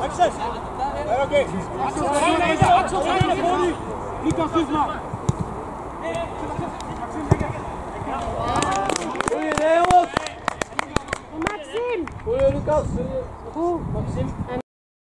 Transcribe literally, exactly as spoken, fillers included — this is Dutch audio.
Access! Oké. Axel, Axel, ga je naar voren. Lucas, dus maar. Goeie, jongens! Maxime! Goeie, Lucas. Goed. Maxime.